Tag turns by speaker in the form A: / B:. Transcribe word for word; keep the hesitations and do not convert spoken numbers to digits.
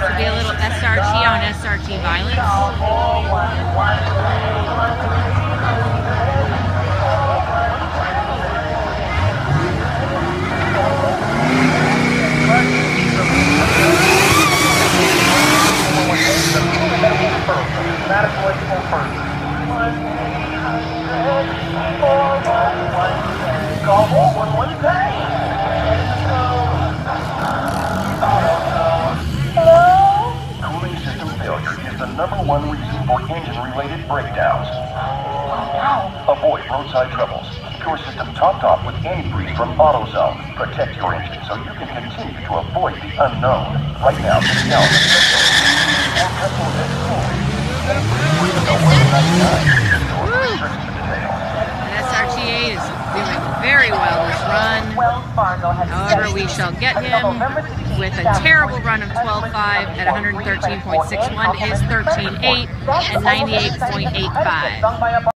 A: to be a little S R T on S R T violence.
B: Cooling system failure is the number one reason for engine-related breakdowns. Avoid roadside troubles. Keep your system topped off with antifreeze from AutoZone. Protect your engine so you can continue to avoid the unknown. Right now, visit now.
A: S R T eight is doing very well this run. However, we shall get him with a terrible run of twelve five at one thirteen point six one, is thirteen eight and ninety-eight point eight five.